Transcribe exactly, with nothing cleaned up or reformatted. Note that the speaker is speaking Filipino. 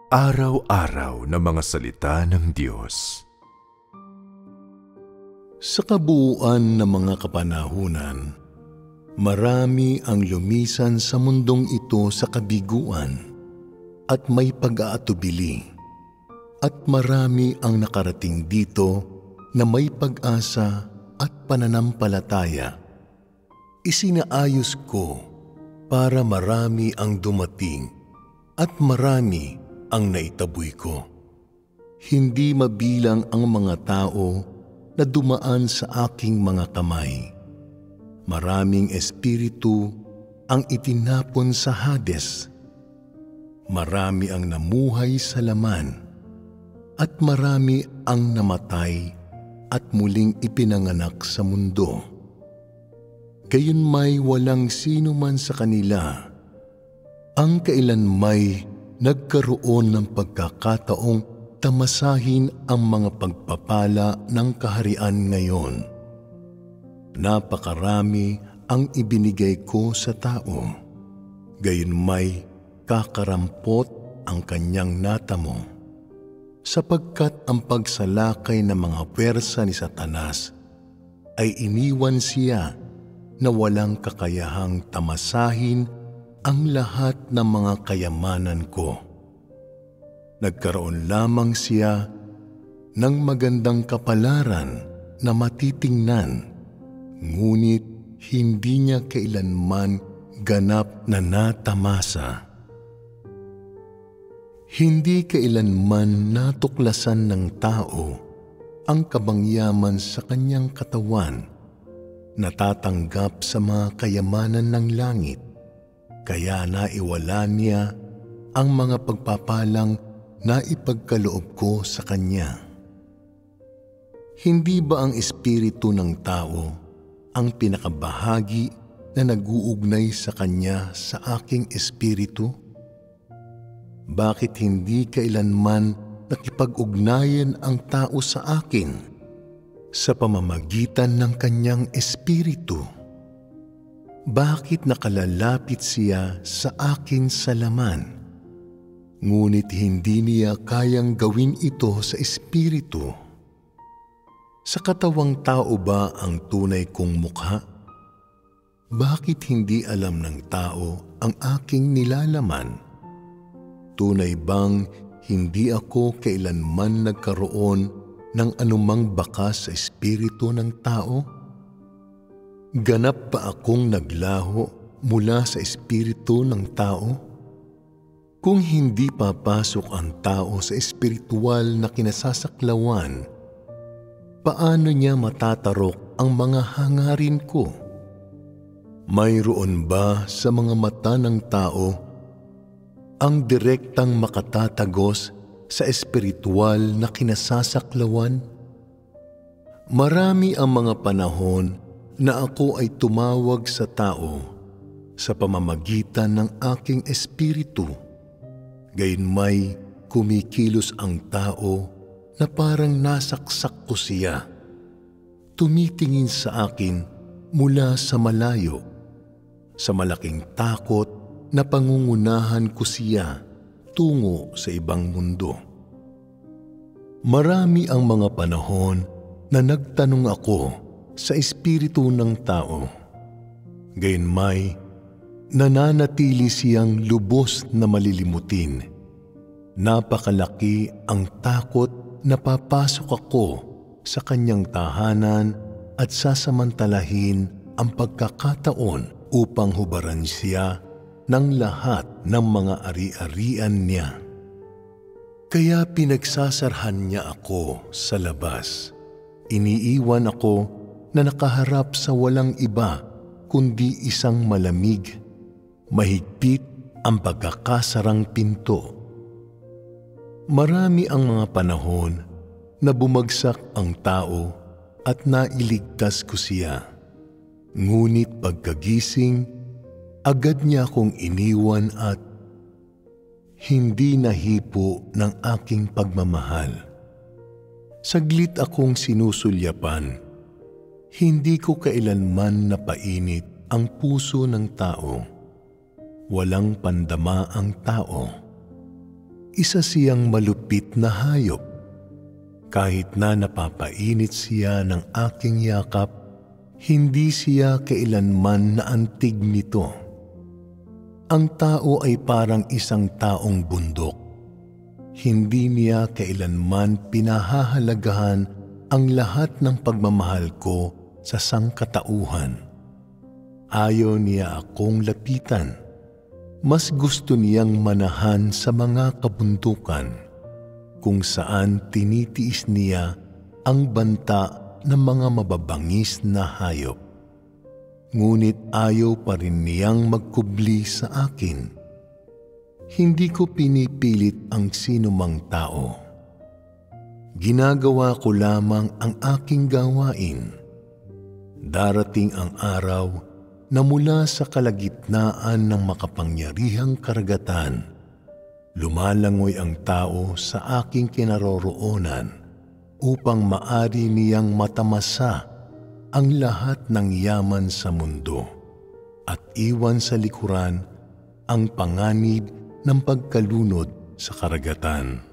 Araw-araw na mga salita ng Diyos. Sa kabuuan ng mga kapanahunan, marami ang lumisan sa mundong ito sa kabiguan at may pag-aatubili, at marami ang nakarating dito na may pag-asa at pananampalataya. Isinaayos ko para marami ang dumating at marami ang naitaboy ko. Hindi mabilang ang mga tao na dumaan sa aking mga kamay. Maraming espiritu ang itinapon sa Hades. Marami ang namuhay sa laman, at marami ang namatay at muling ipinanganak sa mundo. Gayunmay walang sino man sa kanila ang kailanmay nagkaroon ng pagkakataong tamasahin ang mga pagpapala ng kaharian ngayon. Napakarami ang ibinigay ko sa tao, gayunmay kakarampot ang kanyang natamo, sapagkat ang pagsalakay ng mga pwersa ni Satanas ay iniwan siya na walang kakayahang tamasahin ang lahat ng mga kayamanan ko. Nagkaroon lamang siya ng magandang kapalaran na matitingnan, ngunit hindi niya kailanman ganap na natamasa. Hindi kailanman natuklasan ng tao ang kabangyaman sa kanyang katawan, natatanggap sa mga kayamanan ng langit. Kaya naiwala niya ang mga pagpapalang na ipagkaloob ko sa kanya. Hindi ba ang espiritu ng tao ang pinakabahagi na nag-uugnay sa kanya sa aking espiritu? Bakit hindi kailanman nakipag-ugnayan ang tao sa akin sa pamamagitan ng kanyang espiritu? Bakit nakalalapit siya sa akin sa laman, ngunit hindi niya kayang gawin ito sa espiritu? Sa katawang tao ba ang tunay kong mukha? Bakit hindi alam ng tao ang aking nilalaman? Tunay bang hindi ako kailanman nagkaroon ng anumang bakas sa espiritu ng tao? Ganap pa akong naglaho mula sa espiritu ng tao? Kung hindi papasok ang tao sa espiritual na kinasasaklawan, paano niya matatarok ang mga hangarin ko? Mayroon ba sa mga mata ng tao ang direktang makatatagos sa espiritual na kinasasaklawan? Marami ang mga panahon na ako ay tumawag sa tao sa pamamagitan ng aking espiritu. Gayunmay kumikilos ang tao na parang nasaksak ko siya. Tumitingin sa akin mula sa malayo. Sa malaking takot na pangungunahan ko siya tungo sa ibang mundo. Marami ang mga panahon na nagtanong ako sa espiritu ng tao. Gayunmay, nananatili siyang lubos na malilimutin. Napakalaki ang takot na papasok ako sa kanyang tahanan at sasamantalahin ang pagkakataon upang hubaran siya ng lahat ng mga ari-arian niya. Kaya pinagsasarhan niya ako sa labas. Iniiwan ako na nakaharap sa walang iba kundi isang malamig, mahigpit ang pagkakasarang pinto. Marami ang mga panahon na bumagsak ang tao at nailigtas ko siya. Ngunit pagkagising, agad niya akong iniwan at hindi nahipo ng aking pagmamahal. Saglit akong sinusulyapan. Hindi ko kailanman napainit ang puso ng tao. Walang pandama ang tao. isa siyang malupit na hayop. Kahit na napapainit siya ng aking yakap, hindi siya kailanman naantig nito. Ang tao ay parang isang taong bundok. Hindi niya kailanman pinahahalagahan ang lahat ng pagmamahal ko sa sangkatauhan. Ayaw niya akong lapitan. Mas gusto niyang manahan sa mga kabundukan kung saan tinitiis niya ang banta ng mga mababangis na hayop. Ngunit ayaw pa rin niyang magkubli sa akin. Hindi ko pinipilit ang sinumang tao. Ginagawa ko lamang ang aking gawain. Darating ang araw na mula sa kalagitnaan ng makapangyarihang karagatan, lumalangoy ang tao sa aking kinaroroonan upang maari niyang matamasa ang lahat ng yaman sa mundo at iwan sa likuran ang panganib ng pagkalunod sa karagatan.